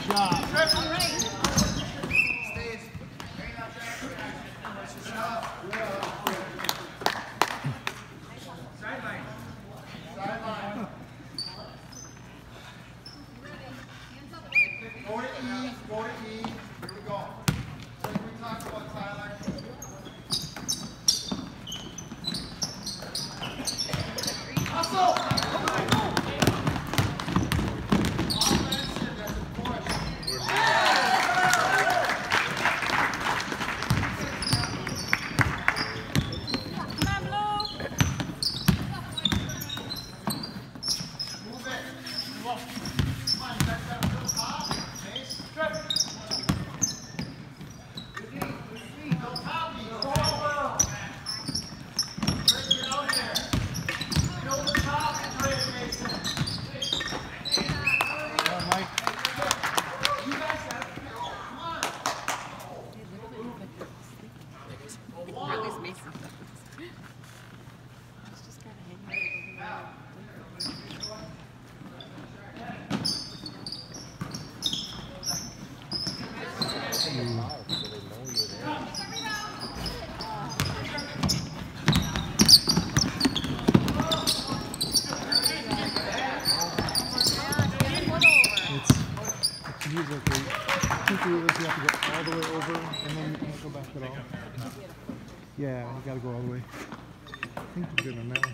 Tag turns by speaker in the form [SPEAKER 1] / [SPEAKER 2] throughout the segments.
[SPEAKER 1] Yeah, you gotta go all the way. I think you're good on that one.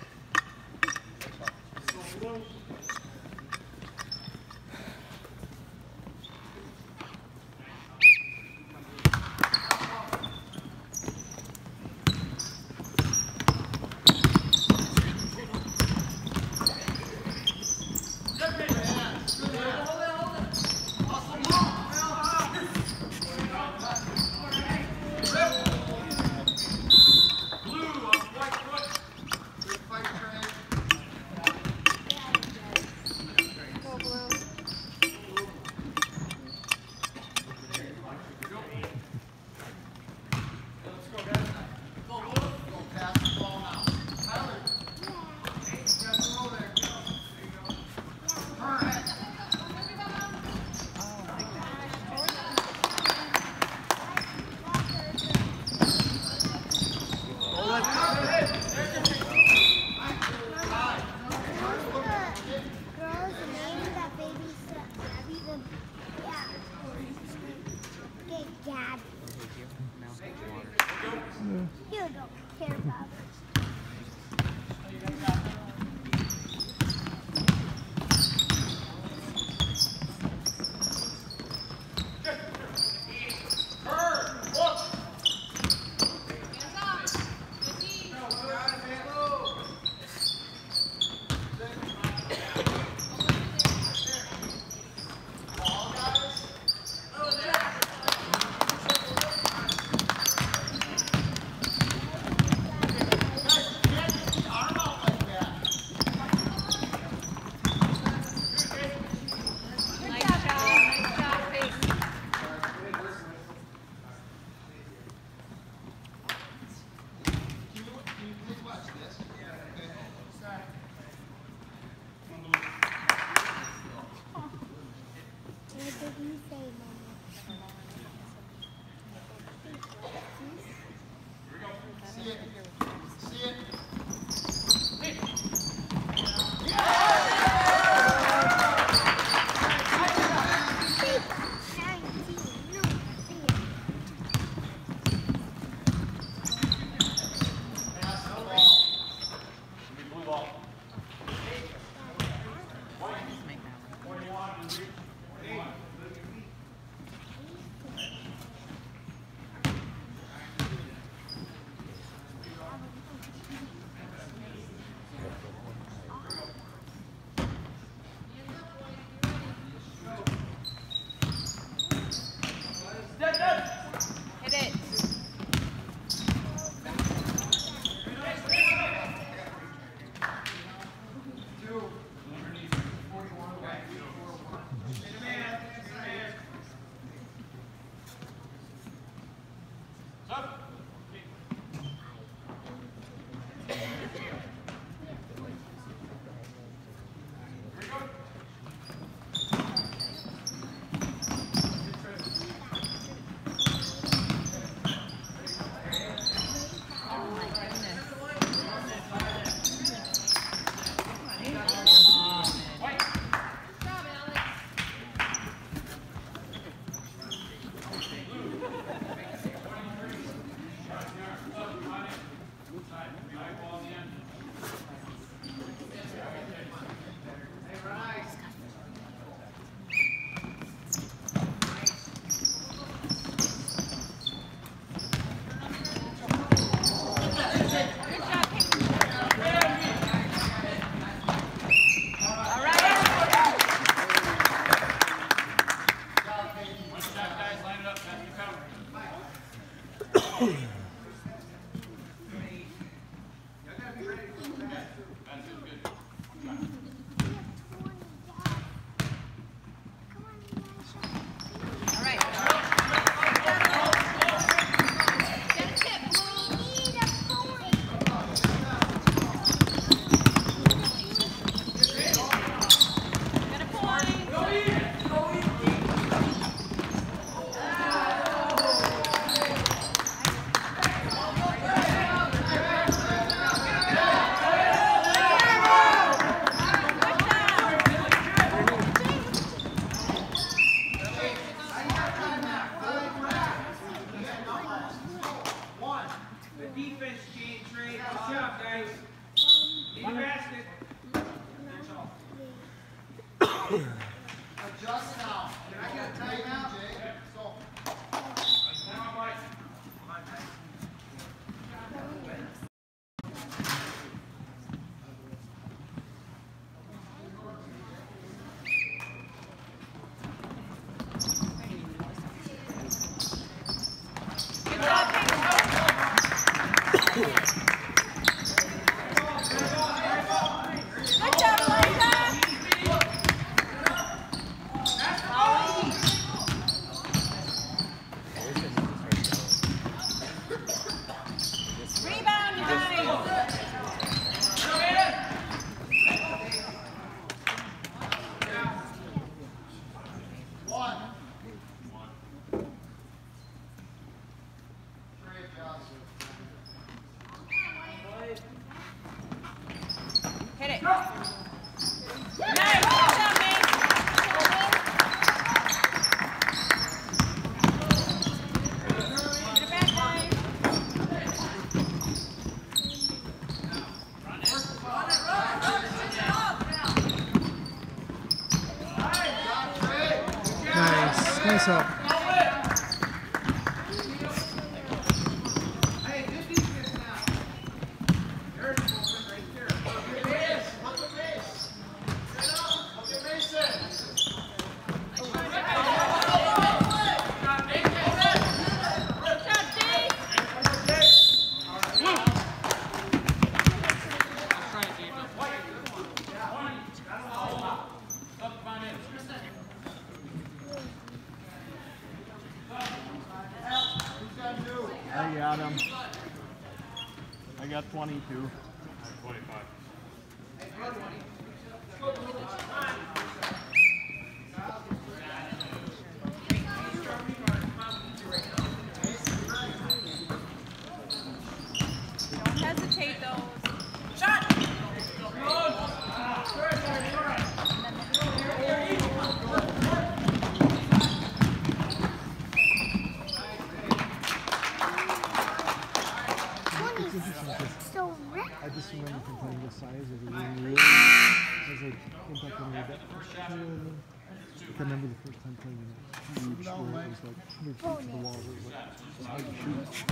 [SPEAKER 2] You don't care about it.
[SPEAKER 1] Nice up.
[SPEAKER 3] I got him. I got 22.
[SPEAKER 4] 25.
[SPEAKER 5] Don't hesitate though. Shot!
[SPEAKER 1] I just remember from playing the size of the room really has like impact on your depth. I can remember the first time playing in a huge where it was like 100 feet to the wall. It was like just hard to shoot.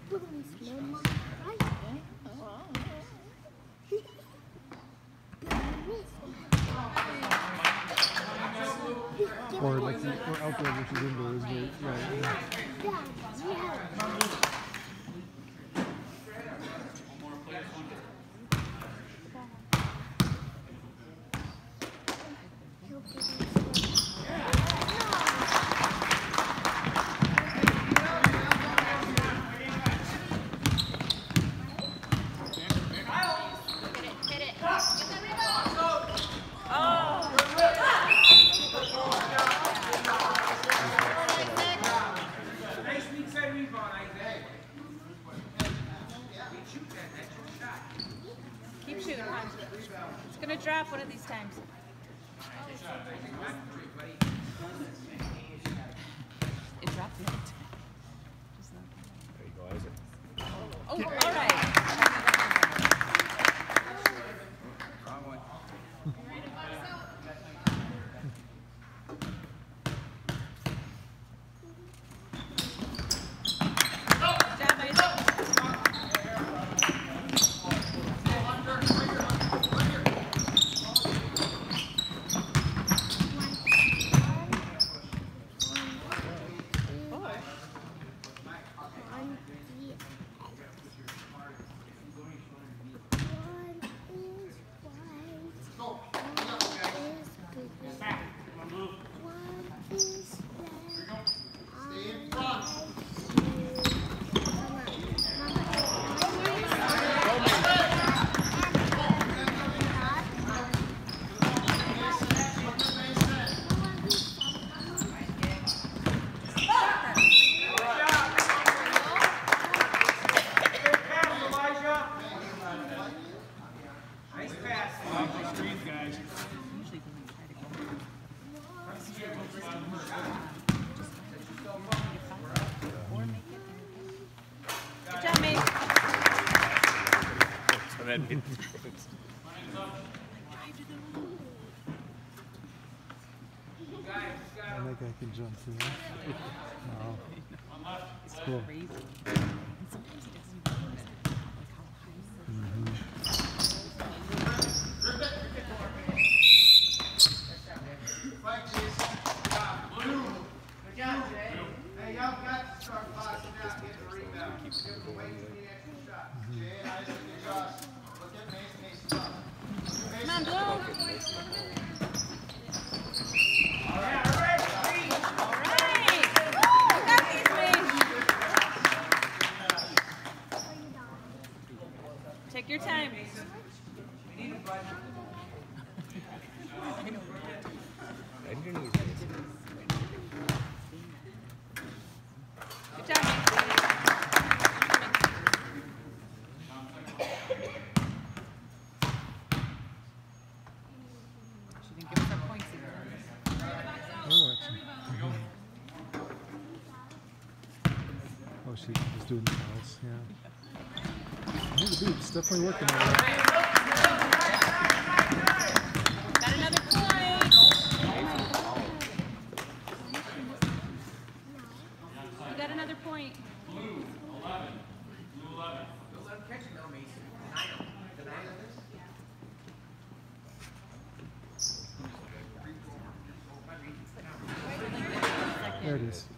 [SPEAKER 1] Or like or outdoor versus indoor is very right.
[SPEAKER 5] Keep shooting, hon. It's gonna drop one of these times. It dropped it.
[SPEAKER 4] There you go, Isaac.
[SPEAKER 5] Oh, all right.
[SPEAKER 4] that means
[SPEAKER 1] I think I can jump through that. Wow. It's cool.
[SPEAKER 5] Crazy. And sometimes he doesn't even realize like how high he is.
[SPEAKER 6] Good job, Jay. Hey, y'all got to start passing out, getting the rebound. Give them away from the extra shot. Jay, Isaac, and Josh. Look at Mason. Mason's up.
[SPEAKER 5] Come on, Blue.
[SPEAKER 6] All right.
[SPEAKER 5] All right. You got these, Mace. Take your time. Good job, Mace. She didn't give us our points either.
[SPEAKER 1] Oh, she was doing the fouls, yeah. Hey, the dude's definitely working on it.
[SPEAKER 5] Got another point. You got another point.
[SPEAKER 1] There it is.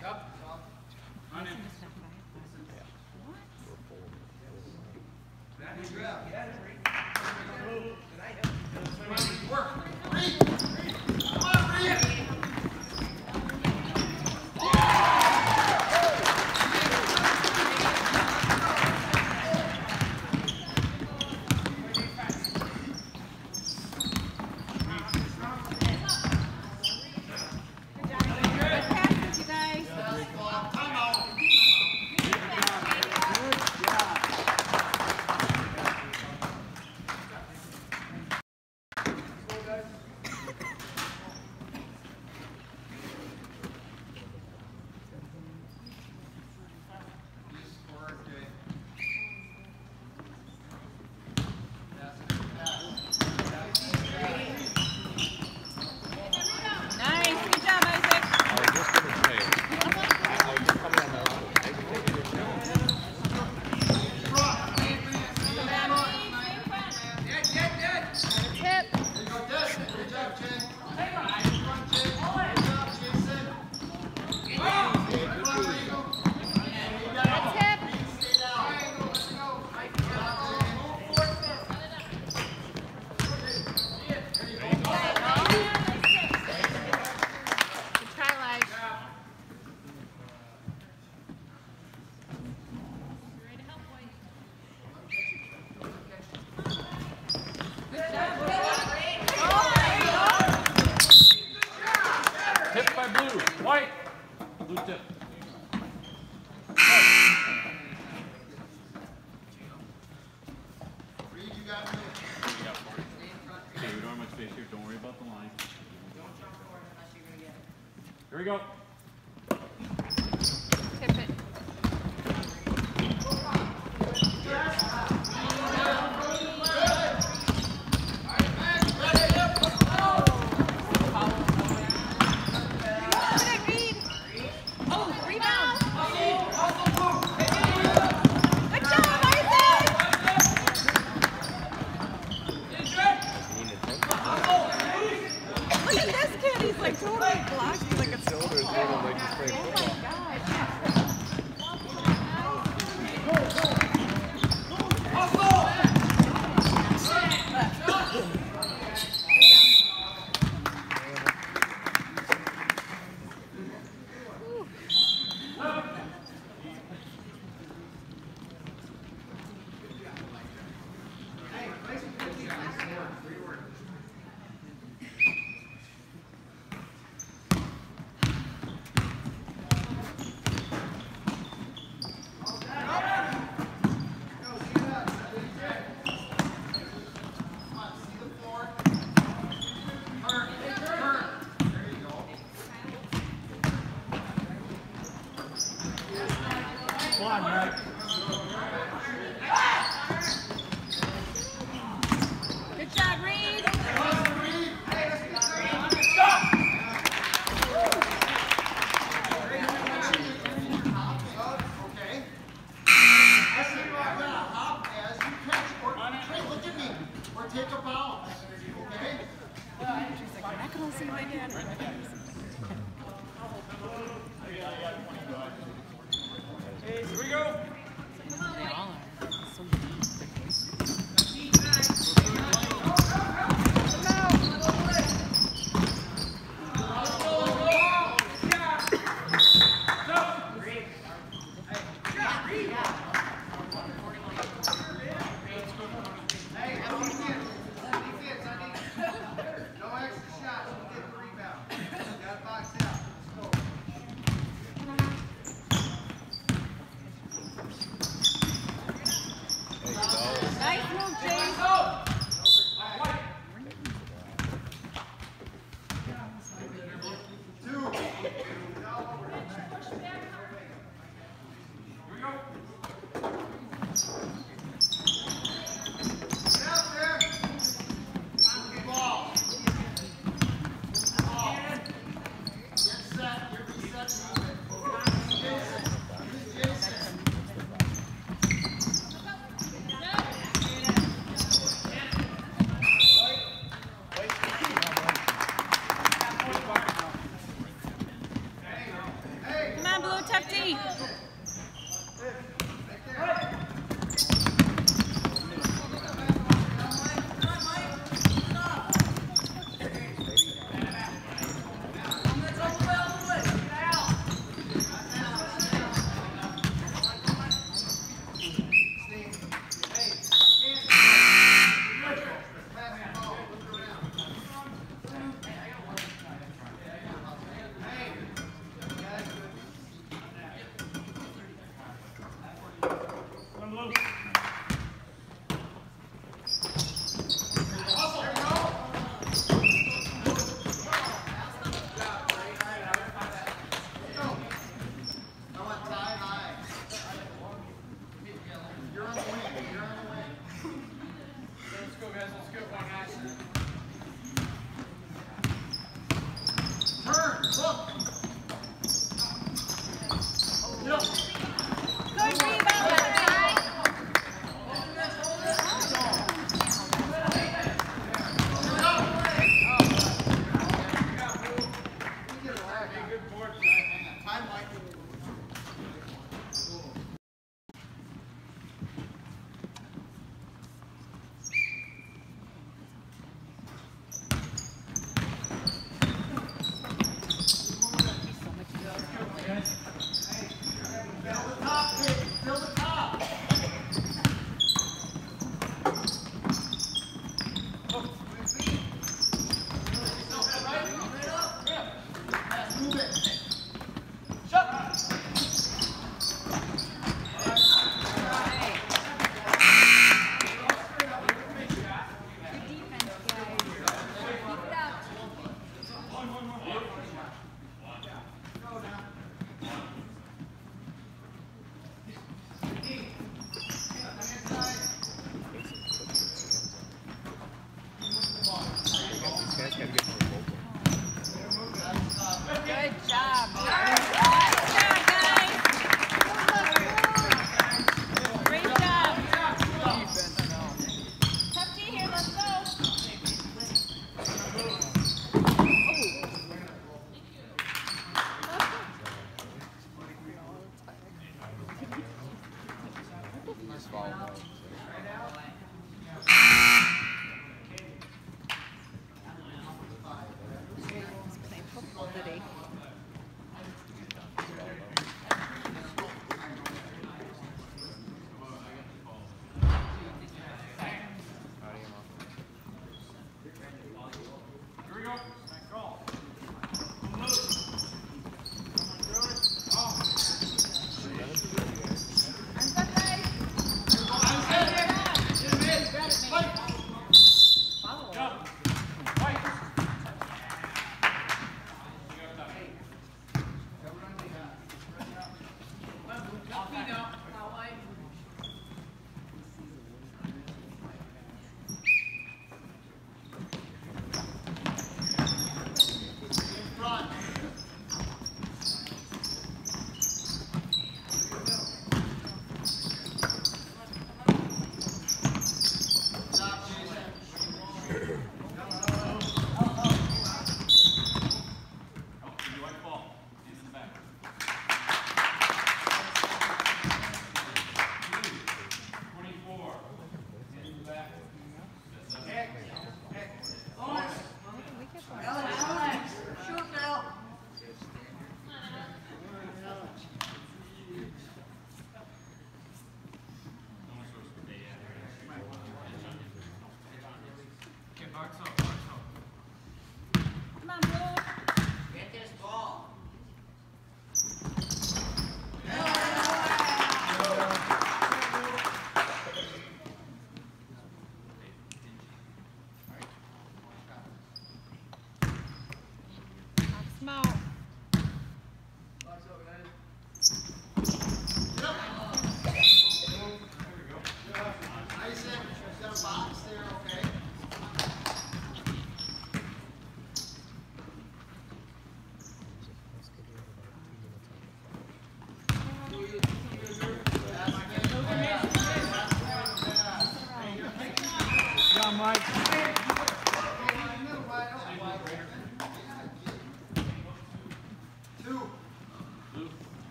[SPEAKER 3] White. Blue tip.
[SPEAKER 6] Reed, you got me.
[SPEAKER 3] Okay, we don't have much space here. Don't worry about the line. Here we go.
[SPEAKER 5] Tip it.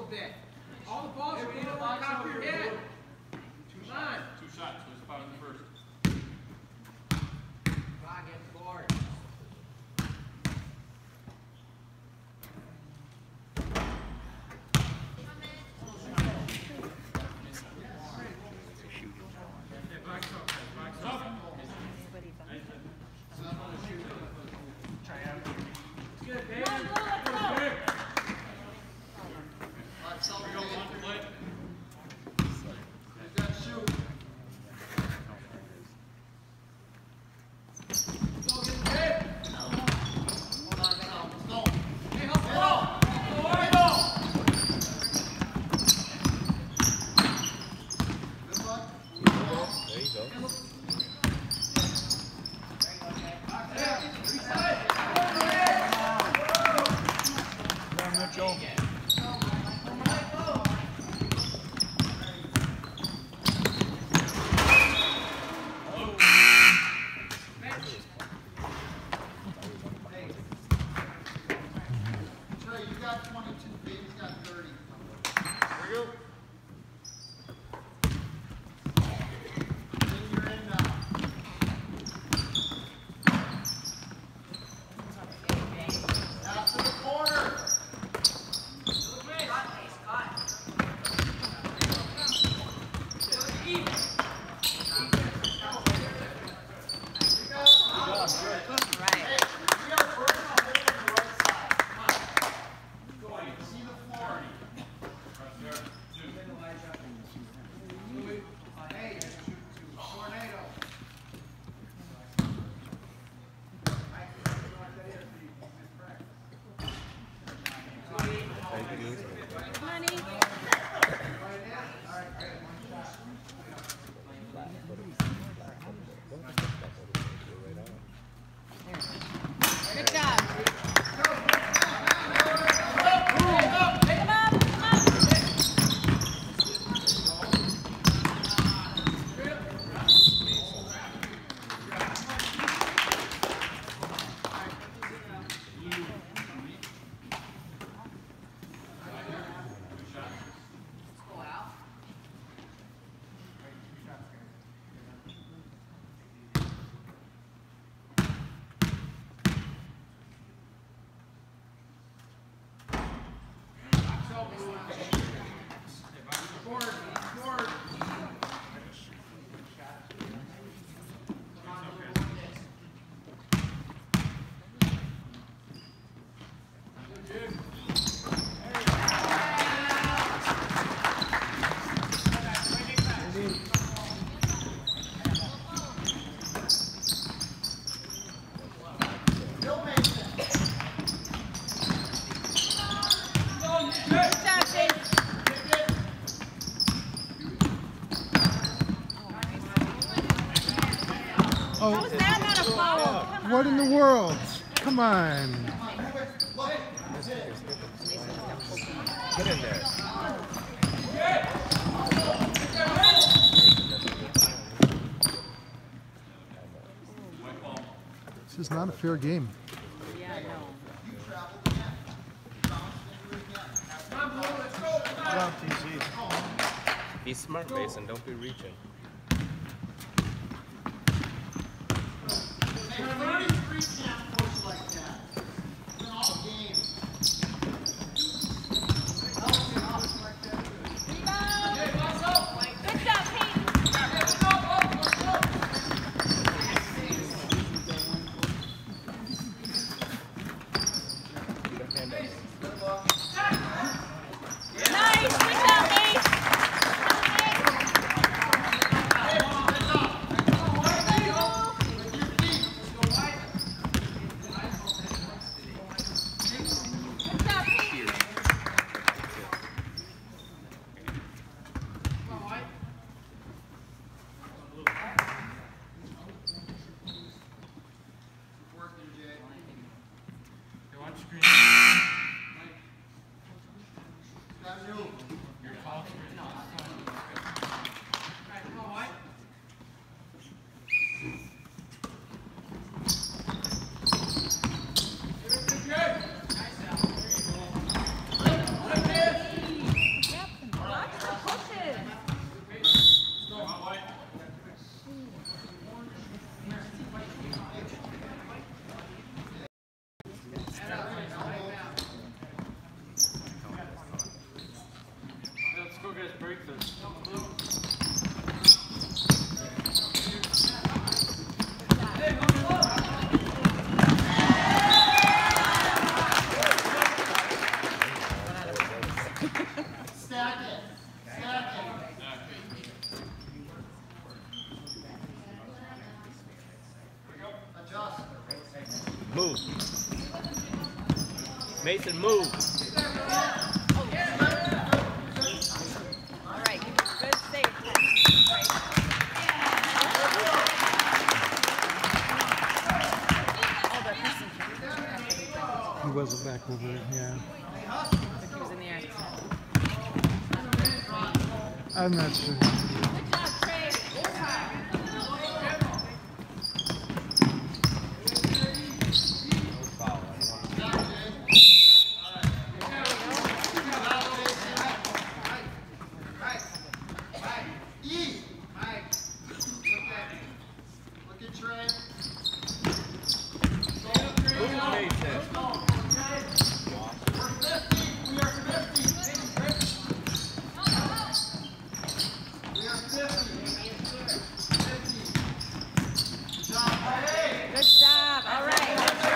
[SPEAKER 6] bit. All the balls are in the top of your head. Come on.
[SPEAKER 3] 2 shots, so it's 5 in the first.
[SPEAKER 6] Come on, get the board.
[SPEAKER 5] Good job. How is that not a foul?
[SPEAKER 1] What in the world? Come on.
[SPEAKER 4] Get in there.
[SPEAKER 1] This is not a fair game.
[SPEAKER 5] Yeah, I know.
[SPEAKER 4] Be smart, Mason. Don't be reaching. Mason, move.
[SPEAKER 5] All right, good save. Right. Oh, the person
[SPEAKER 1] He wasn't back over it, yeah.
[SPEAKER 5] he was in the air.
[SPEAKER 1] I'm not sure.
[SPEAKER 5] Good job, Trey.
[SPEAKER 6] Look at Trey.
[SPEAKER 5] Good job. All right.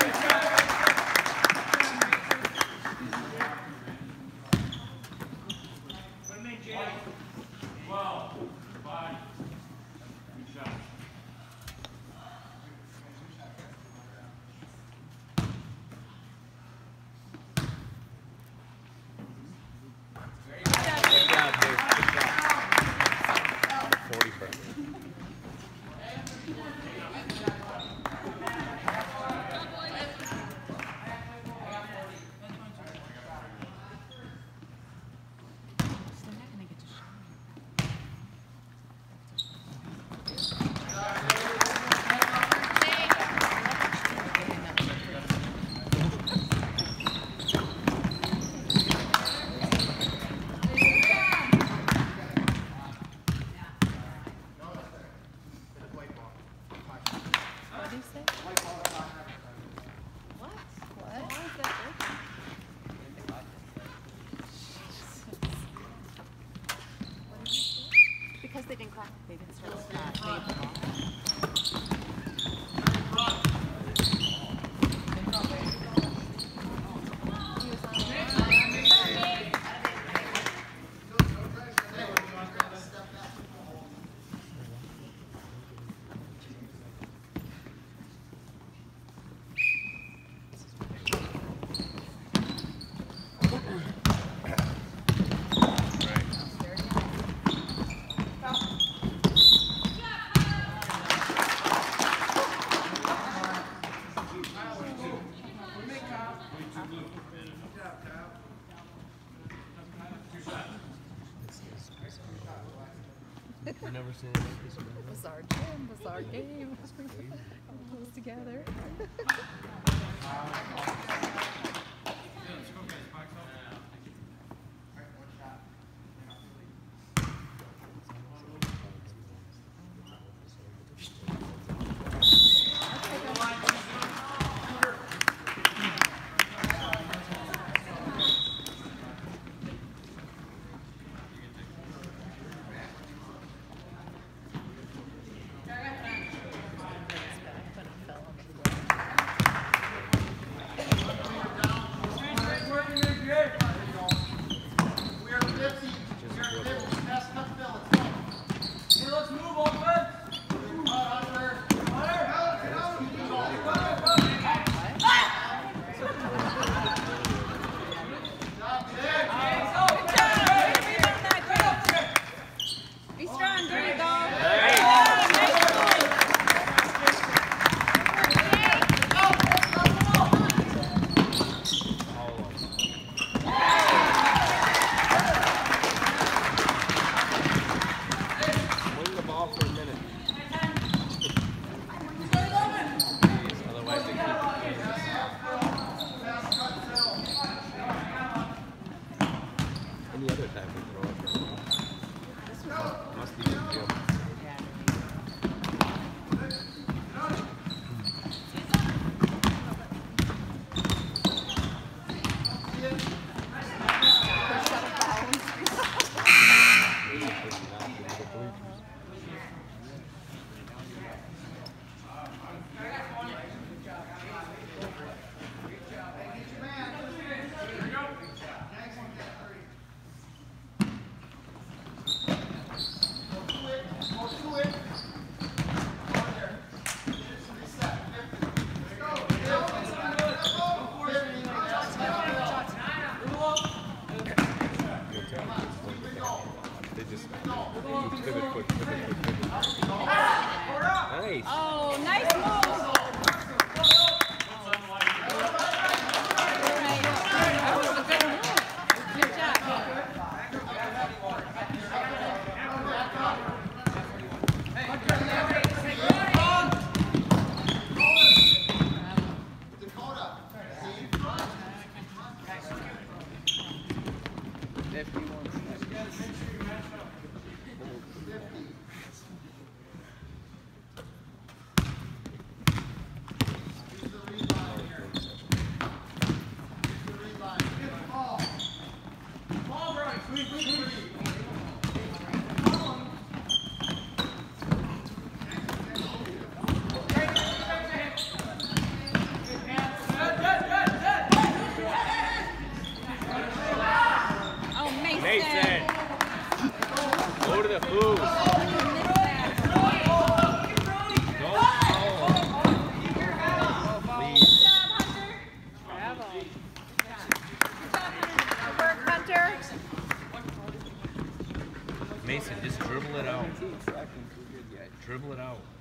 [SPEAKER 4] Good job, Dave. Good job. 40 burn.
[SPEAKER 5] They're not gonna get to show you. What did you say? What? Why is that working? What did you say? Because they didn't clap. They didn't start the ball.
[SPEAKER 1] I've never seen it like this before.
[SPEAKER 5] Bizarre gym, bizarre game. Close together. But it fell on the floor.
[SPEAKER 4] Mason, just dribble it out.
[SPEAKER 7] Tracking too good yet.
[SPEAKER 4] Dribble it out.